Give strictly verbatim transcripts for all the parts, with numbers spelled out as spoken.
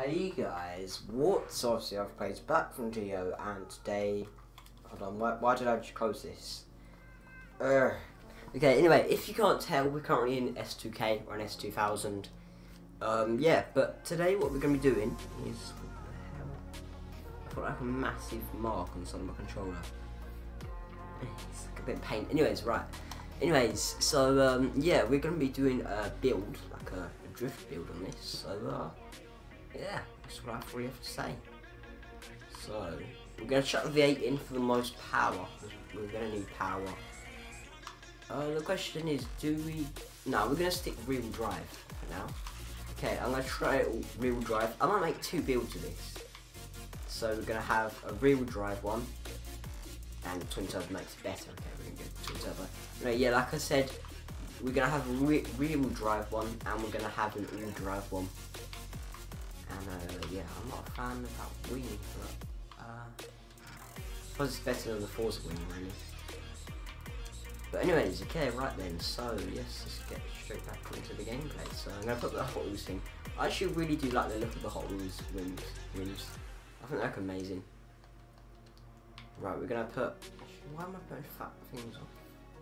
Hey guys, what's up? So I've played back from Geo, and today, hold on, why, why did I just close this? Uh, okay, anyway, if you can't tell, we're currently in S two K or an S two thousand. Um, yeah, but today what we're going to be doing is, what the hell? I put like a massive mark on the side of my controller. It's like a bit of paint. Anyways, right. Anyways, so um, yeah, we're going to be doing a build, like a, a drift build on this. So uh, yeah, that's what I really have to say. So we're going to chuck the V eight in for the most power. We're going to need power. Uh, the question is, do we? No, we're going to stick real drive for now. Okay, I'm going to try it real drive. I might make two builds of this. So we're going to have a real drive one, and twin turbo makes it better. Okay, we're going to go twin turbo. No, yeah, like I said, we're going to have a re real drive one, and we're going to have an all drive one. And uh, yeah, I'm not a fan of that wing, but uh, I suppose it's better than the Forza wing, really. But anyways, okay, right then, so yes, let's get straight back into the gameplay. So I'm going to put the Hot Wheels thing. I actually really do like the look of the Hot Wheels rims. rims. I think they look amazing. Right, we're going to put, why am I putting fat things on?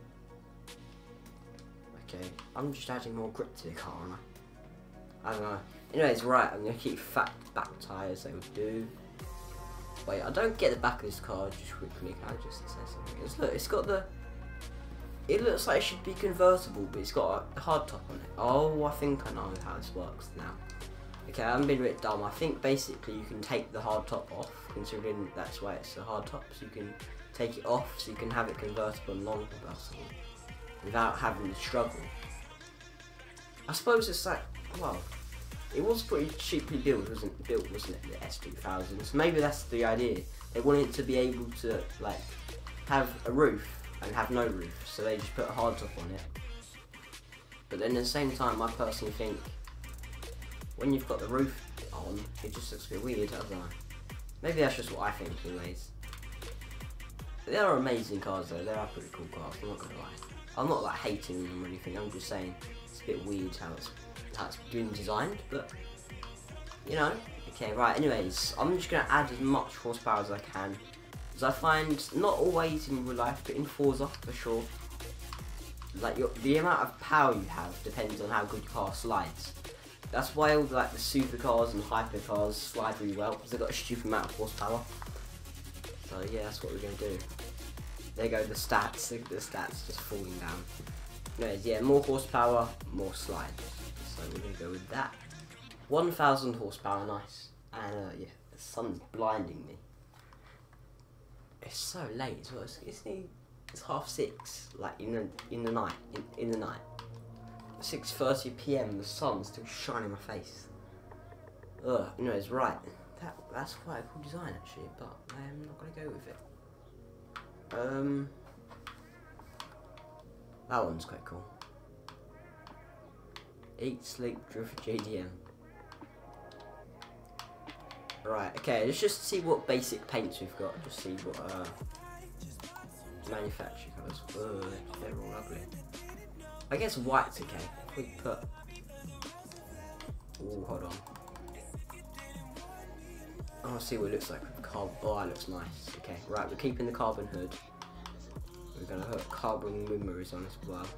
Okay, I'm just adding more grip to the car, aren't I? I don't know. Anyways, right, I'm going to keep fat back tyres, they will do. Wait, I don't get the back of this car just quickly, can I just say something? It's, look, it's got the, it looks like it should be convertible, but it's got a hard top on it. Oh, I think I know how this works now. Okay, I'm being a bit dumb. I think basically you can take the hard top off, considering that's why it's a hard top, so you can take it off, so you can have it convertible and non-convertible, without having to struggle. I suppose it's like, well, it was pretty cheaply built, wasn't built, wasn't it, the S two thousand? So maybe that's the idea. They wanted to be able to like have a roof and have no roof, so they just put a hard top on it. But then at the same time, I personally think when you've got the roof on, it just looks a bit weird, doesn't it? Maybe that's just what I think, anyways. They are amazing cars though. They are pretty cool cars. I'm not gonna lie. I'm not like hating them or anything. I'm just saying it's a bit weird how it's how it's been designed, but you know. Okay, right. Anyways, I'm just gonna add as much horsepower as I can, because I find not always in real life, but in Forza for sure. Like your, the amount of power you have depends on how good your car slides. That's why all the, like the supercars and hypercars slide really well, because they've got a stupid amount of horsepower. So yeah, that's what we're gonna do. There go the stats. Look at the stats just falling down. Anyways, yeah, more horsepower, more slide. So we're gonna go with that. one thousand horsepower, nice. And uh, yeah, the sun's blinding me. It's so late as well. It's, it's, it's half six, like in the in the night. In, in the night, six thirty p m. The sun's still shining in my face. Ugh. Anyways, right. That that's quite a cool design actually, but I am not gonna go with it. Um, that one's quite cool. Eat, sleep, drift, J D M. Right, okay, let's just see what basic paints we've got. Just see what uh, manufacturer colours. Ugh, they're all ugly. I guess white's okay. If we put. Oh, hold on. I want to see what it looks like with carbon. Oh, that looks nice. Okay, right, we're keeping the carbon hood. We're gonna put carbon wing mirrors on as well.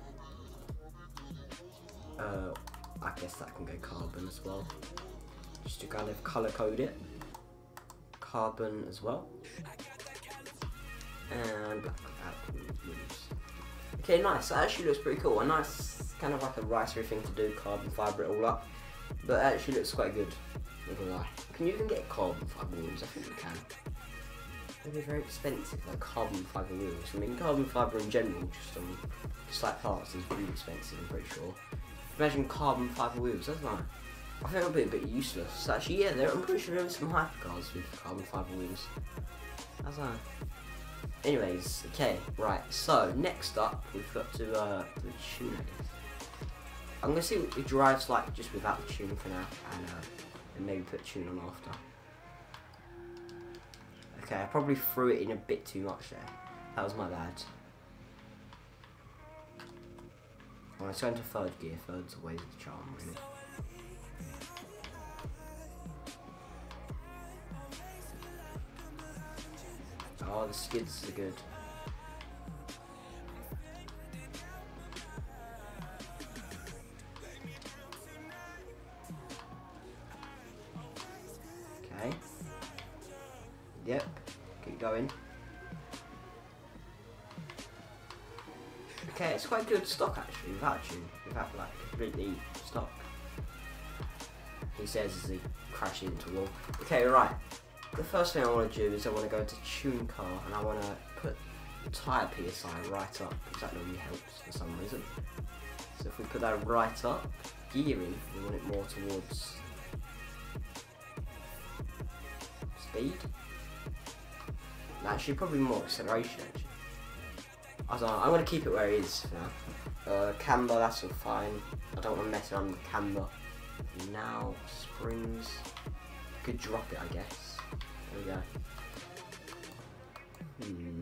Uh, I guess that can go carbon as well. Just to kind of colour code it. Carbon as well. And black wheels. Okay, nice. That actually looks pretty cool. A nice, kind of like a ricery thing to do, carbon fibre it all up. But it actually looks quite good. Not gonna lie. Can you even get carbon fibre wheels? I think you can. They're very expensive, like carbon fibre wheels. I mean, carbon fibre in general, just on slight parts, is really expensive, I'm pretty sure. Imagine carbon fibre wheels, that's nice. I think it'll be a bit useless. So actually, yeah, there, I'm pretty sure there are some hypercars with carbon fibre wheels. That's nice. Anyways, okay, right, so next up, we've got to uh, the tune it. I'm going to see what it drives like just without the tune for now, and, uh, and maybe put tune on after. Okay, I probably threw it in a bit too much there. That was my bad. Well, let's go into third gear. Third's always the charm, really. Oh, the skids are good. Okay. Yep. Keep going. Okay, it's quite good stock actually, without you, without like completely stock. He says as he crashes into a wall. Okay, right. The first thing I want to do is I want to go to tune car and I want to put the tyre P S I right up because that normally helps for some reason. So if we put that right up, gearing, we want it more towards speed. Actually, probably more acceleration actually. I don't know, I'm going to keep it where it is for now. Uh, camber, that's all fine. I don't want to mess around with camber. Now, springs. Could drop it, I guess. There we go. Hmm.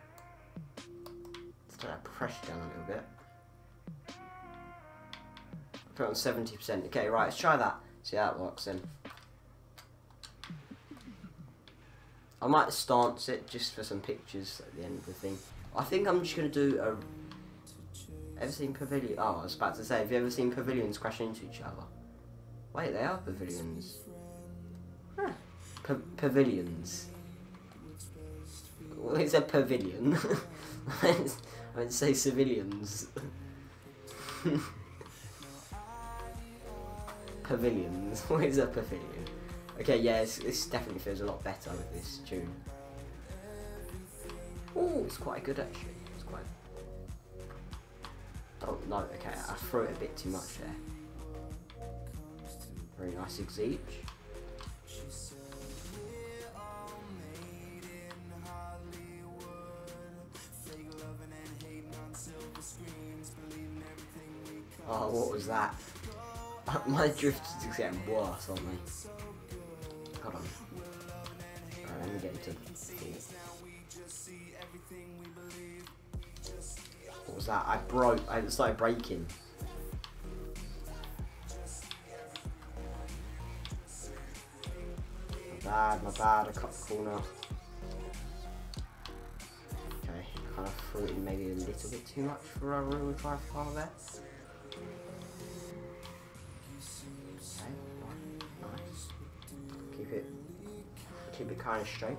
Let's turn that pressure down a little bit. Put it on seventy percent. Okay, right, let's try that. See how that works then. I might stance it just for some pictures at the end of the thing. I think I'm just going to do a... Ever seen pavilion? Oh, I was about to say, have you ever seen pavilions crash into each other? Wait, they are pavilions. Huh. Pa pavilions. What is a pavilion? I would say civilians. Pavilions. What is a pavilion? Okay, yeah, this definitely feels a lot better with this tune. Oh, it's quite good actually. It's quite. Oh no, okay, I threw it a bit too much there. Very nice exeage. Oh, what was that? My drift is getting worse, aren't they? Hold on. Alright, let me get into what was that? I broke. I started breaking. My bad, my bad. I cut the corner. Okay, kind of threw it in maybe a little bit too much for a real drive car there. Okay, right, nice. Keep it, keep it kind of straight.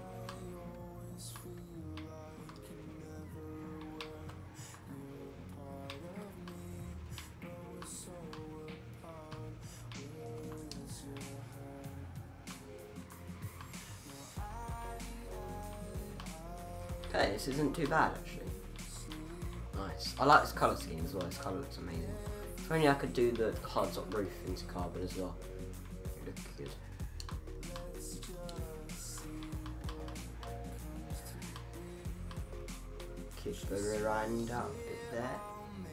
Okay, this isn't too bad actually. Nice. I like this colour scheme as well, this colour looks amazing. If only I could do the hard top roof into carbon as well. It looks good. Keep the rear end out a bit there.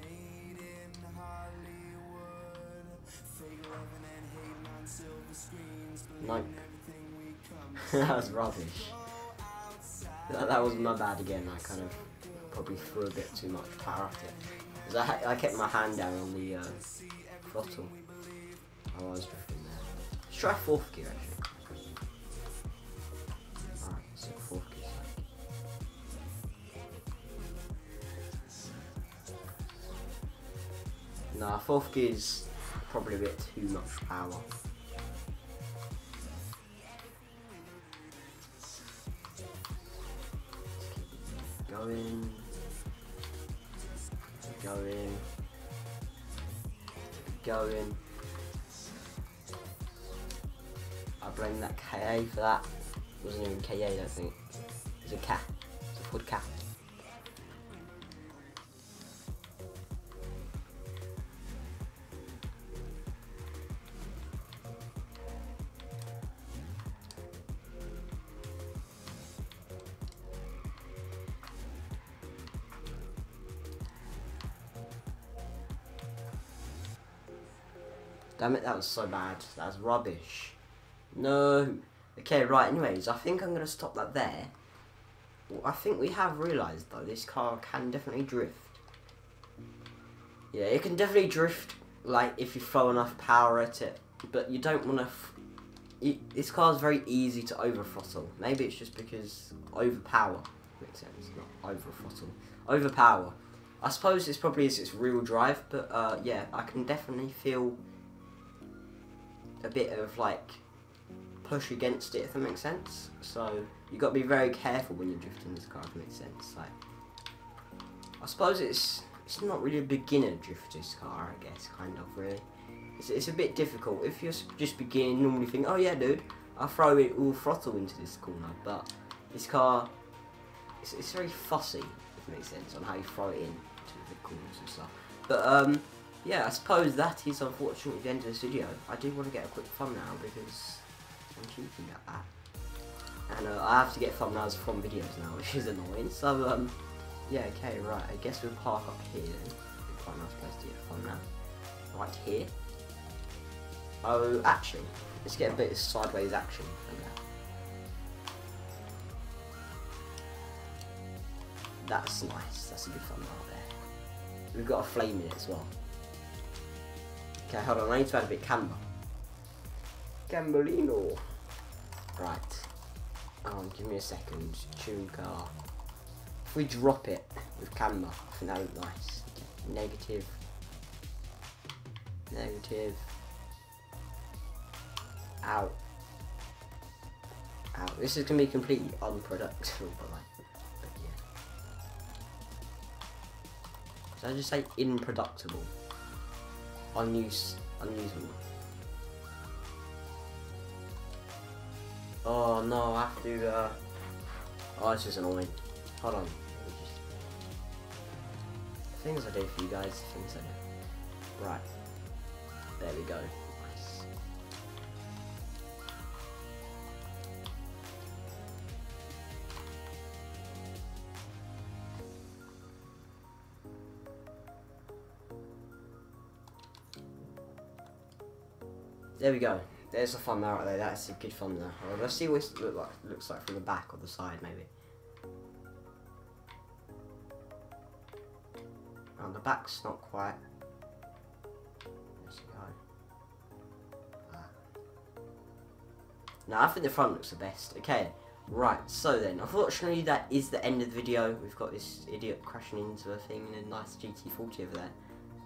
Nope. That was rubbish. That, that was my bad again. I kind of probably threw a bit too much power at it. Because I, I kept my hand down on the uh, throttle. I was drifting there. Let's try fourth gear actually. Alright, so fourth gear. Nah, fourth gear's probably a bit too much power. Going, going, going. I blame that K A for that. It wasn't even K A, I don't think. It's a cat. It's a Ford cat. Damn it, that was so bad. That was rubbish. No. Okay, right, anyways, I think I'm going to stop that there. Well, I think we have realised, though, this car can definitely drift. Yeah, it can definitely drift, like, if you throw enough power at it. But you don't want to... This car is very easy to over-throttle. Maybe it's just because overpower. Makes sense. Not over throttle. Overpower. I suppose it's probably is its real drive, but uh, yeah, I can definitely feel a bit of like push against it, if that makes sense. So you got to be very careful when you're drifting this car, if that makes sense. Like, I suppose it's it's not really a beginner drift this car, I guess, kind of really. It's, it's a bit difficult if you're just beginning. Normally think, oh yeah, dude, I'll throw it all throttle into this corner, but this car, it's, it's very fussy, if it makes sense, on how you throw it in to the corners and stuff. But um, yeah, I suppose that is unfortunately the end of this video. I do want to get a quick thumbnail because I'm cheeky at that, and uh, I have to get thumbnails from videos now, which is annoying. So um, yeah, okay, right. I guess we'll park up here then. It'd be quite a nice place to get a thumbnail, right here. Oh, actually, let's get a bit of sideways action from that. That's nice. That's a good thumbnail there. We've got a flame in it as well. Okay, hold on. I need to add a bit camber. Cambolino. Right. Um, give me a second. Tune car. If we drop it with camber, I think that would look nice. Negative. Negative. Out. Out. This is going to be completely unproductive, but like, but yeah. Did I just say improductible? Unuse, unusable. Oh no, I have to, uh, oh, this is annoying. Hold on. Let me just... Things I do for you guys, things I do. Right. There we go. Nice. There we go. There's a thumbnail right there. That's a good thumbnail. Well, let's see what it look like, looks like from the back or the side, maybe. And the back's not quite. Let's go. Ah. No, I think the front looks the best. Okay, right. So then, unfortunately, that is the end of the video. We've got this idiot crashing into a thing in a nice G T forty over there.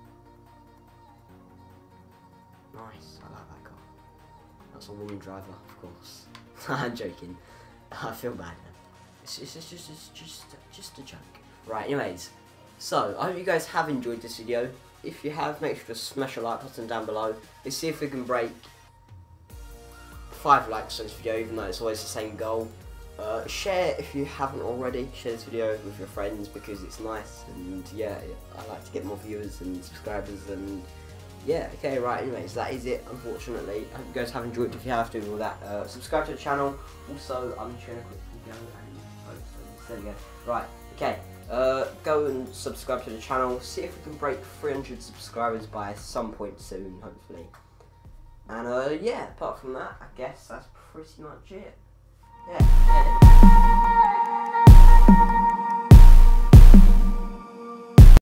Nice. I like that car. That's a woman driver, of course. I'm joking. I feel bad now. It's, it's, it's just it's just just a joke. Right. Anyways. So, I hope you guys have enjoyed this video. If you have, make sure to smash a like button down below. Let's see if we can break five likes on this video, even though it's always the same goal. Uh, share if you haven't already. Share this video with your friends because it's nice. And yeah, I like to get more viewers and subscribers. And yeah, okay, right. Anyways, that is it, unfortunately. I hope you guys have enjoyed. If you have to do all that, uh, subscribe to the channel. Also, I'm just going to quickly go and post. There we go. Right, okay. Uh, go and subscribe to the channel, see if we can break three hundred subscribers by some point soon, hopefully. And uh, yeah, apart from that, I guess that's pretty much it. Yeah. yeah.